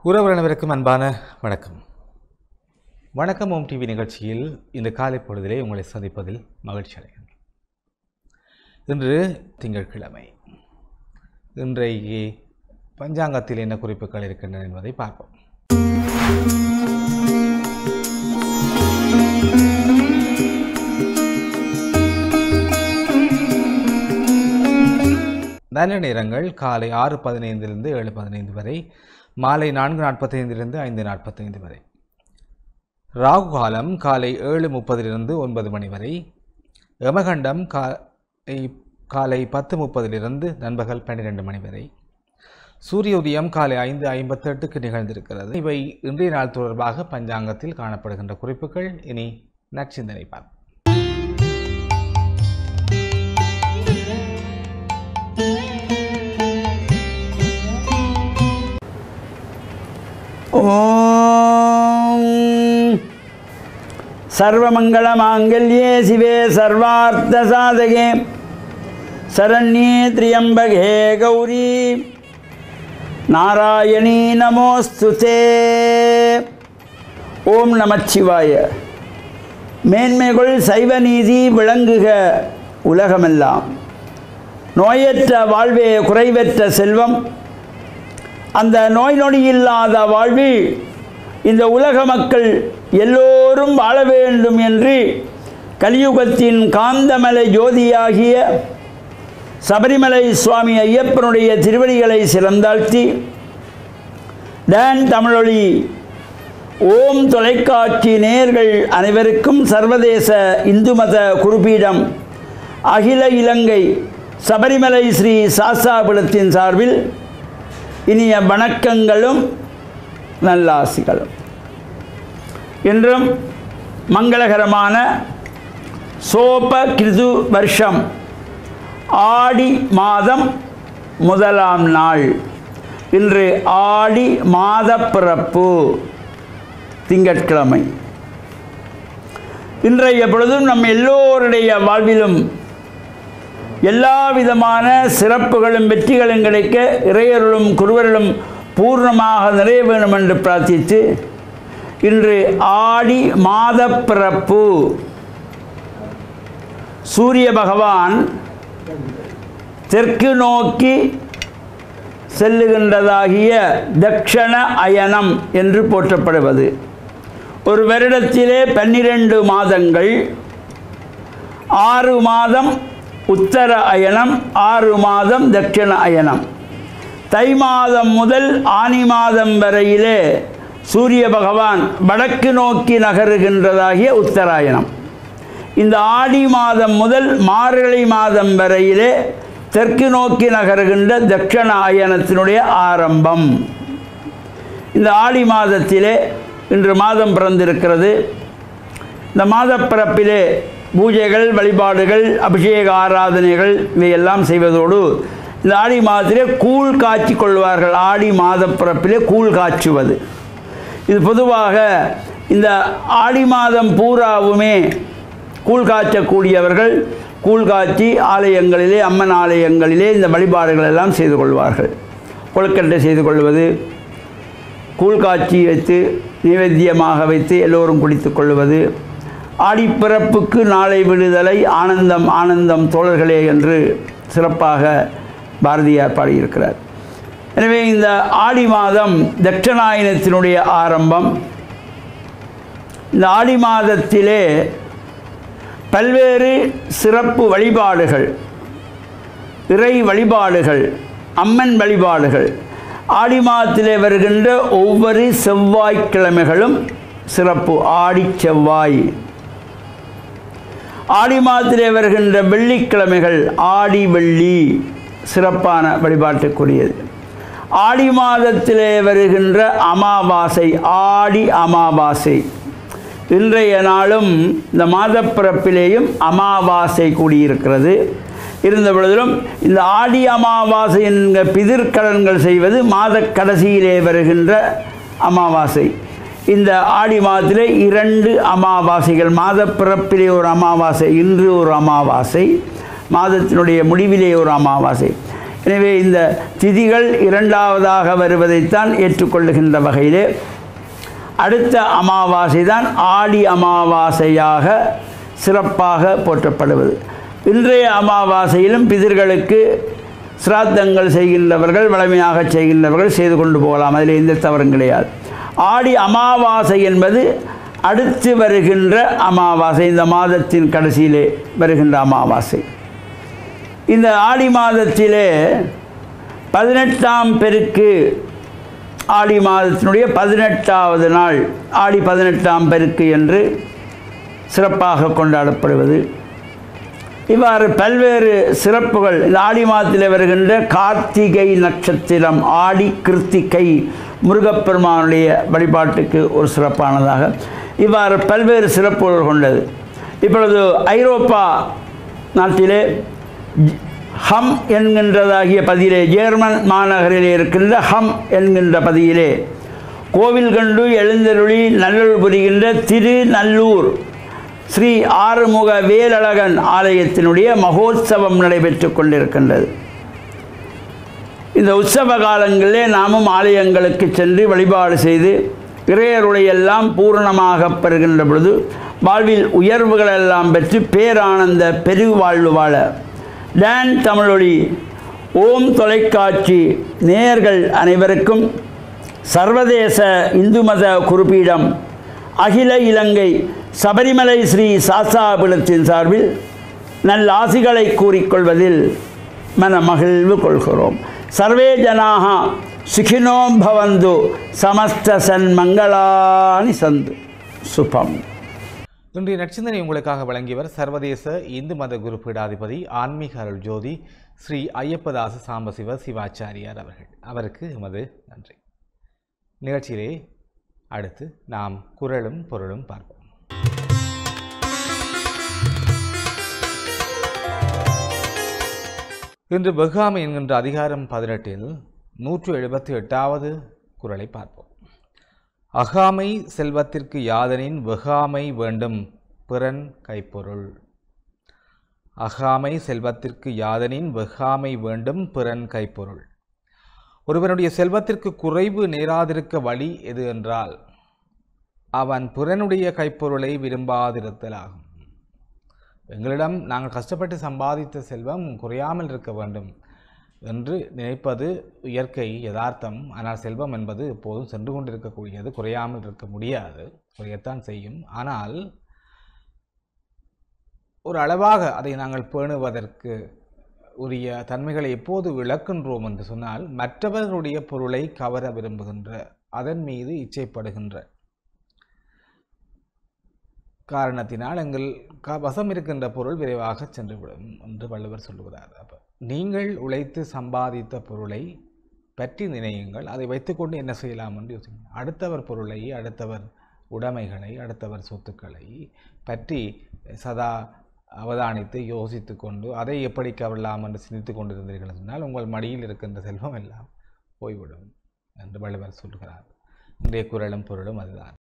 உறவுகள் அனைவருக்கும் அன்பான வணக்கம். வணக்கம் ஓம் டிவி நிகழ்ச்சியில் இந்த காலை பொழுதிலே உங்களை சந்திப்பதில் மகிழ்ச்சி அடைகிறேன். இன்று திங்கட்கிழமை. இன்றைக்கு பஞ்சாங்கத்தில் என்ன குறிப்புகள் இருக்கின்றன என்பதை பார்ப்போம். நல்ல நேரங்கள் காலை 6:15 7:15 வரை, மாலை 4:45 5:45 வரை. ராகு காலம் காலை 7:30 9 மணி வரை. யமகண்டம் காலை 10:30 நண்பகல் 12 மணி வரை. சூரிய உதயம் காலை 5:58 நிகழ்ந்திருக்கிறது. இவை இன்றைய நாள் தொடர்பாக பஞ்சாங்கத்தில் காணப்படுகின்ற குறிப்புகள். இனி நற்சிந்தனை பார்ப்போம். ஓம் சர்வமங்களமாங்கல்யே சிவே சர்வார்த்த சாதகே சரண்யே த்ரியம்பகே கௌரி நாராயணீ நமோஸ்துதே. ஓம் நமச்சிவாய. மேன்மைகள் சைவ நீதி விளங்குக உலகமெல்லாம். நோயற்ற வாழ்வே குறைவற்ற செல்வம். அந்த நோய் நொடி இல்லாத வாழ்வில் இந்த உலக மக்கள் எல்லோரும் வாழ வேண்டும் என்று கலியுகத்தின் காந்தமலை ஜோதியாகிய சபரிமலை சுவாமி ஐயப்பனுடைய திருவடிகளை சிறந்தாழ்த்தி டான் தமிழொலி ஓம் தொலைக்காட்சி நேயர்கள் அனைவருக்கும் சர்வதேச இந்து மத குருபீடம் அகில இலங்கை சபரிமலை ஸ்ரீ சாஸ்தாபீடத்தின் சார்பில் இனிய வணக்கங்களும் நல்லாசிகளும். இன்றும் மங்களகரமான சோப கிருது வருஷம் ஆடி மாதம் 1ஆம் நாள். இன்று ஆடி மாத பிறப்பு திங்கட்கிழமை. இன்றைய பொழுதும் நம் எல்லோருடைய வாழ்விலும் எல்லா விதமான சிறப்புகளும் வெற்றிகளும் கிடைக்க இறையருளும் குருவருளும் பூர்ணமாக நிறைய வேண்டும் என்று பிரார்த்தித்து, இன்று ஆடி மாத பிறப்பு. சூரிய பகவான் தெற்கு நோக்கி செல்லுகின்றதாகிய தக்ஷண அயனம் என்று போற்றப்படுவது. ஒரு வருடத்திலே 12 மாதங்கள், 6 மாதம் உத்தர அயனம், 6 மாதம் தட்சிண அயனம். தை மாதம் முதல் ஆனி மாதம் வரையிலே சூரிய பகவான் வடக்கு நோக்கி நகருகின்றதாகிய உத்தராயணம். இந்த ஆடி மாதம் முதல் மார்கழி மாதம் வரையிலே தெற்கு நோக்கி நகருகின்ற தட்சிண அயனத்தினுடைய ஆரம்பம். இந்த ஆடி மாதத்திலே இன்று மாதம் பிறந்திருக்கிறது. இந்த மாத பிறப்பிலே பூஜைகள், வழிபாடுகள், அபிஷேக ஆராதனைகள் இவையெல்லாம் செய்வதோடு இந்த ஆடி மாதத்திலே கூழ் காய்ச்சி கொள்வார்கள். ஆடி மாத பிறப்பிலே கூழ் காய்ச்சுவது இது பொதுவாக இந்த ஆடி மாதம் பூராவுமே கூழ் காய்ச்சக்கூடியவர்கள் கூழ் காய்ச்சி ஆலயங்களிலே, அம்மன் ஆலயங்களிலே இந்த வழிபாடுகள் எல்லாம் செய்து கொள்வார்கள். கொழுக்கட்டை செய்து கொள்வது, கூழ் காய்ச்சி வைத்து நைவேத்தியமாக வைத்து எல்லோரும் குடித்து கொள்வது. ஆடிப்பிறப்புக்கு நாளை விடுதலை, ஆனந்தம் ஆனந்தம் தோழர்களே என்று சிறப்பாக பாரதியார் பாடியிருக்கிறார். எனவே இந்த ஆடி மாதம் தட்சிணாயனத்தினுடைய ஆரம்பம். இந்த ஆடி மாதத்திலே பல்வேறு சிறப்பு வழிபாடுகள், இறை வழிபாடுகள், அம்மன் வழிபாடுகள் ஆடி மாதத்திலே வருகின்ற ஒவ்வொரு செவ்வாய்க்கிழமைகளும் சிறப்பு. ஆடி செவ்வாய். ஆடி மாதத்திலே வருகின்ற வெள்ளிக்கிழமைகள் ஆடி வெள்ளி சிறப்பான வழிபாட்டுக்குரியது. ஆடி மாதத்திலே வருகின்ற அமாவாசை ஆடி அமாவாசை. இன்றைய நாளும் இந்த மாதப்பிறப்பிலேயும் அமாவாசை கூடியிருக்கிறது. இருந்த பொழுதிலும் இந்த ஆடி அமாவாசை என்கிற பிதிர்கடன்கள் செய்வது மாத கடைசியிலே வருகின்ற அமாவாசை. இந்த ஆடி மாதத்திலே 2 அமாவாசைகள். மாத பிறப்பிலே ஒரு அமாவாசை, இன்று ஒரு அமாவாசை, மாதத்தினுடைய முடிவிலே ஒரு அமாவாசை. எனவே இந்த திதிகள் இரண்டாவதாக வருவதைத்தான் ஏற்றுக்கொள்ளுகின்ற வகையிலே அடுத்த அமாவாசை தான் ஆடி அமாவாசையாக சிறப்பாக போற்றப்படுவது. இன்றைய அமாவாசையிலும் பிதர்களுக்கு சிராத்தங்கள் செய்கின்றவர்கள் வளமையாக செய்கின்றவர்கள் செய்து கொண்டு போகலாம், அதில் எந்த தவறும் கிடையாது. ஆடி அமாவாசை என்பது அடுத்து வருகின்ற அமாவாசை, இந்த மாதத்தின் கடைசியிலே வருகின்ற அமாவாசை. இந்த ஆடி மாதத்திலே 18ஆம் பெருக்கு, ஆடி மாதத்தினுடைய 18வது நாள் ஆடி 18ஆம் பெருக்கு என்று சிறப்பாக கொண்டாடப்படுவது. இவ்வாறு பல்வேறு சிறப்புகள் இந்த ஆடி மாதத்தில் வருகின்ற கார்த்திகை நட்சத்திரம், ஆடி கிருத்திகை முருகப்பெருமானுடைய வழிபாட்டுக்கு ஒரு சிறப்பானதாக இவ்வாறு பல்வேறு சிறப்புகள் கொண்டது. இப்பொழுது ஐரோப்பா நாட்டிலே ஹம் என்கின்றதாகிய பதியிலே, ஜேர்மன் மாநகரிலே இருக்கின்ற ஹம் என்கின்ற பதியிலே கோவில் கண்டு எழுந்தருளி நல்லருள் புரிகின்ற திருநல்லூர் ஸ்ரீ ஆறுமுக வேலழகன் ஆலயத்தினுடைய மகோத்சவம் நடைபெற்று கொண்டிருக்கின்றது. இந்த உற்சவ காலங்களிலே நாமும் ஆலயங்களுக்கு சென்று வழிபாடு செய்து இறையருளையெல்லாம் பூரணமாக பெறுகின்ற பொழுது வாழ்வில் உயர்வுகளெல்லாம் பெற்று பேரானந்த பெருவாழ்வு வாழ டான் தமிழொலி ஓம் தொலைக்காட்சி நேயர்கள் அனைவருக்கும் சர்வதேச இந்து மத குறிப்பீடம் அகில இலங்கை சபரிமலை ஸ்ரீ சாஸ்தாபீடத்தின் சார்பில் நல்ல ஆசிகளை கூறிக்கொள்வதில் மன மகிழ்வு கொள்கிறோம். சர்வே ஜனாக சுகினோ பவந்து சமஸ்த சன்மங்களானி சந்து சுபம். இன்றைய நற்சிந்தனை உங்களுக்காக வழங்கியவர் சர்வதேச இந்து மத குரு பீடாதிபதி ஆன்மீக அருள் ஜோதி ஸ்ரீ ஐயப்பதாச சாம்பசிவ சிவாச்சாரியார் அவர்கள். அவருக்கு எமது நன்றி. நிகழ்ச்சியிலே அடுத்து நாம் குறளும் பொருளும் பார்ப்போம். இன்று வெகாமை என்கின்ற அதிகாரம் 18இல் 178வது குறளை பார்ப்போம். அகாமை செல்வத்திற்கு யாதனின் வெகாமை வேண்டும் பிறன் கைப்பொருள். அகாமை செல்வத்திற்கு யாதனின் வெகாமை வேண்டும் பிறன் கைப்பொருள். ஒருவனுடைய செல்வத்திற்கு குறைவு நேராதிருக்க வழி எது என்றால் அவன் பிறனுடைய கைப்பொருளை விரும்பாதிருத்தலாகும். எங்களிடம் நாங்கள் கஷ்டப்பட்டு சம்பாதித்த செல்வம் குறையாமல் இருக்க வேண்டும் என்று நினைப்பது இயற்கை யதார்த்தம். ஆனால் செல்வம் என்பது எப்போதும் சென்று கொண்டிருக்கக்கூடியது, குறையாமல் இருக்க முடியாது, குறையத்தான் செய்யும். ஆனால் ஒரு அளவாக அதை நாங்கள் பேணுவதற்கு உரிய தன்மைகளை எப்போது விளக்கின்றோம் என்று சொன்னால், மற்றவர்களுடைய பொருளை கவர விரும்புகின்ற, அதன் மீது இச்சைப்படுகின்ற காரணத்தினால் எங்கள் வசம் இருக்கின்ற பொருள் விரைவாக சென்றுவிடும் என்று வள்ளுவர் சொல்லுகிறார். அப்போ நீங்கள் உழைத்து சம்பாதித்த பொருளை பற்றி நினையுங்கள், அதை வைத்துக்கொண்டு என்ன செய்யலாம் என்று யோசிங்க. அடுத்தவர் பொருளை, அடுத்தவர் உடைமைகளை, அடுத்தவர் சொத்துக்களை பற்றி சதா அவதானித்து யோசித்து கொண்டு அதை எப்படி கவரலாம் என்று சிந்தித்து கொண்டிருந்தீர்கள் சொன்னால் உங்கள் மடியில் இருக்கின்ற செல்வம் எல்லாம் போய்விடும் என்று வள்ளுவர் சொல்கிறார். இன்றைய குறளும் பொருளும் அதுதான்.